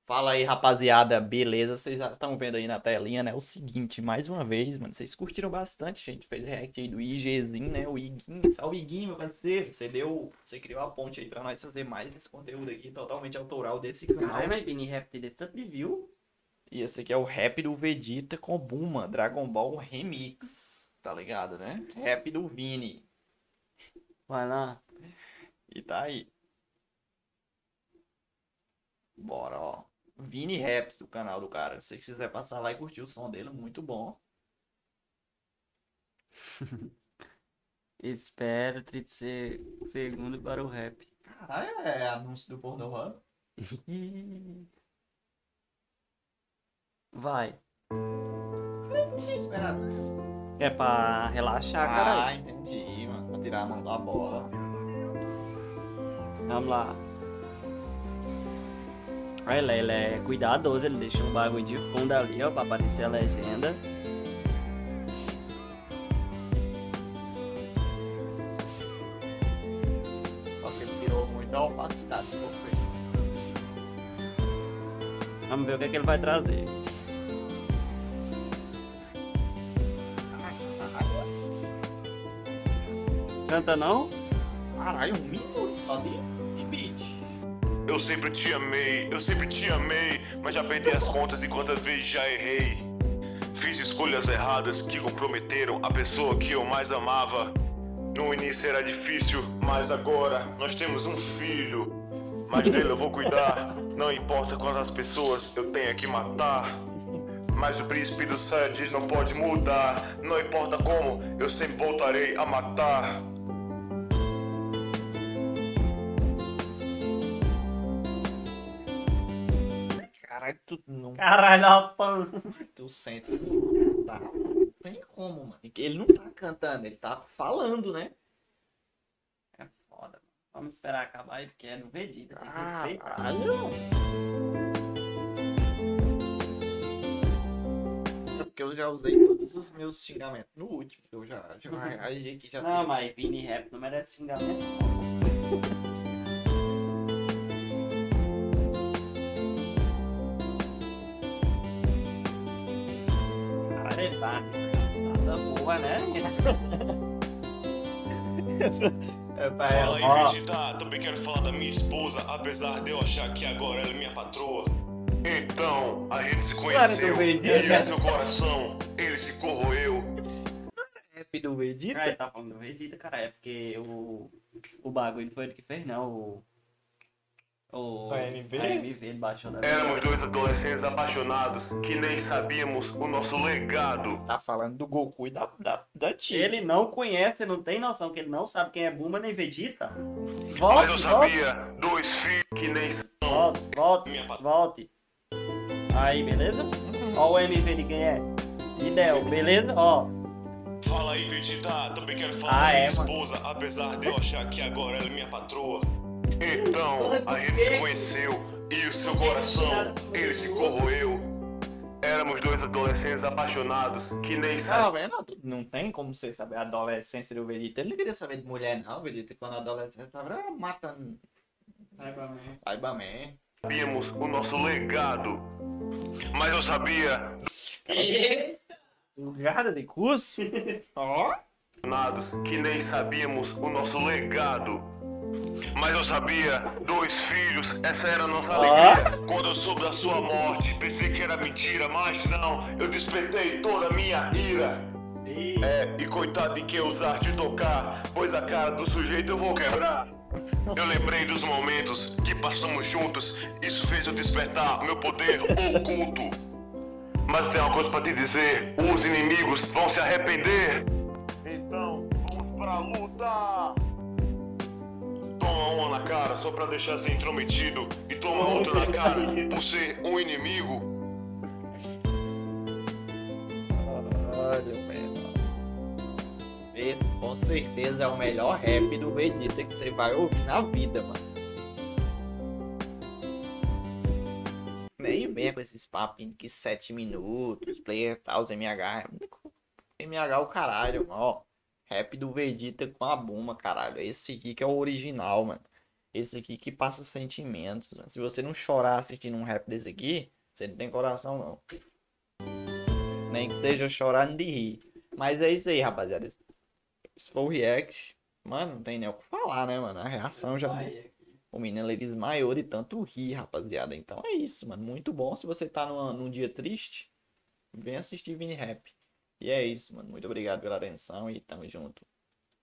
Fala aí, rapaziada, beleza? Vocês já estão vendo aí na telinha, né? O seguinte, mais uma vez, mano, vocês curtiram bastante, a gente fez react aí do IGzinho, né? O Iguinho, salve Iguinho, meu parceiro. Você criou a ponte aí pra nós fazer mais esse conteúdo aqui, totalmente autoral desse canal. Caralho, mas Vini Rap desse tanto de view. E esse aqui é o rap do Vegeta com Bulma, Dragon Ball Remix, tá ligado, né? Rap do Vini. Vai lá. E tá aí. Bora, ó. Vini Raps do canal do cara. Se você quiser passar lá e curtir o som dele, muito bom. Espera 30 segundos para o rap. Caralho, é anúncio do Pornhub. Vai. Ninguém espera. É pra relaxar, Ah, caralho. entendi, mano. Pra tirar a mão da bola. Vamos lá. Olha, ele é cuidadoso, ele deixa um bagulho de fundo ali, ó, pra aparecer a legenda. Só que ele tirou muita opacidade do perfeito. Vamos ver o que é que ele vai trazer. Canta não? Caralho, 1 minuto só de beat. Eu sempre te amei, mas já perdi as contas e quantas vezes já errei. Fiz escolhas erradas que comprometeram a pessoa que eu mais amava. No início era difícil, mas agora nós temos um filho. Mas dele eu vou cuidar, não importa quantas pessoas eu tenha que matar. Mas o príncipe do céu diz não pode mudar. Não importa como, eu sempre voltarei a matar. Caralho, tu não. Caralho, rapaz. Tu sente. Tá. Não tem como, mano. Ele não tá cantando, ele tá falando, né? É foda, mano. Vamos esperar acabar aí, porque é no Vegeta. Tem que respeitar. Caralho. É porque eu já usei todos os meus xingamentos no último. Eu já reagi aqui, já Não, mas Vini Rap não merece xingamento. Caralho, ele tá descansada boa, né? Fala aí, Vegeta, também quero falar da minha esposa, apesar de eu achar que agora ela é minha patroa. Então, a gente se conheceu e o seu coração, ele se corroeu. Rap do Vegeta? Ele tá falando do Vegeta, cara, é porque o bagulho não foi ele que fez, não. O AMV? AMV, ele baixou da Éramos dois adolescentes apaixonados que nem sabíamos o nosso legado. Tá falando do Goku e da Tia. Ele não conhece, não tem noção, que ele não sabe quem é Bulma nem Vegeta. Mas eu Volte, sabia, dois filhos que nem são. volte. Aí, beleza? Ó o MV de quem é. Idel, beleza? Ó. Fala aí, Vegeta, também quero falar da minha mano. esposa, apesar de eu achar que agora ela é minha patroa. Então, a gente se conheceu e o seu coração, ele se corroeu. Éramos dois adolescentes apaixonados que nem Tá sabíamos. vendo? Não tem como você saber a adolescência do Vegeta. Ele não queria saber de mulher, não. O Vegeta, quando a adolescência tava matando Cyberman. Sabíamos o nosso legado. Mas eu sabia, Sugada de curso? Ó. que nem sabíamos o nosso legado. Mas eu sabia, dois filhos, essa era a nossa alegria. Quando eu soube da sua morte, pensei que era mentira, mas não, eu despertei toda a minha ira. E coitado de quem ousar te tocar, pois a cara do sujeito eu vou quebrar. Eu lembrei dos momentos que passamos juntos, isso fez eu despertar meu poder oculto. Mas tem uma coisa pra te dizer, os inimigos vão se arrepender. Então, vamos pra luta! Toma uma na cara só pra deixar ser intrometido e toma outra na cara por ser um inimigo. Olha, velho. Esse com certeza é o melhor rap do Vegeta que você vai ouvir na vida, mano. Nem venha com esses papinhos que 7 minutos, player tal, os MH. MH é o caralho, mano. Ó. Rap do Vegeta com a Bulma, caralho. Esse aqui que é o original, mano. Esse aqui que passa sentimentos, mano. Se você não chorar assistindo um rap desse aqui, você não tem coração, não. Nem que seja chorando de rir. Mas é isso aí, rapaziada. Esse foi o react. Mano, não tem nem o que falar, né, mano? A reação já... O menino, ele desmaiou de tanto rir, rapaziada. Então é isso, mano. Muito bom. Se você tá num dia triste, vem assistir Vini Rap. E é isso, mano. Muito obrigado pela atenção e tamo junto.